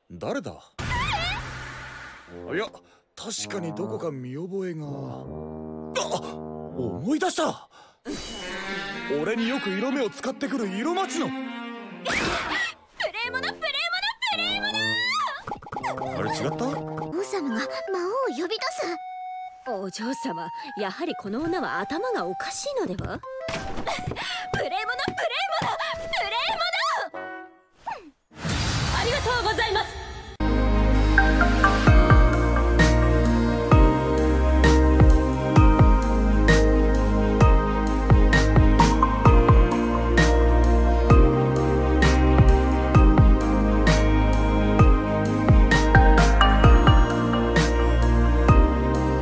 誰だ？いや、確かにどこか見覚えが。思い出した。俺によく色目を使ってくる色町の。 無礼者、無礼者、無礼者。 あれ違った？ 王様が魔王を呼び出す。 お嬢様、やはりこの女は頭がおかしいのでは？